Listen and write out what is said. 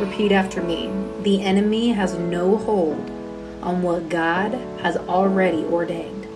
Repeat after me. The enemy has no hold on what God has already ordained.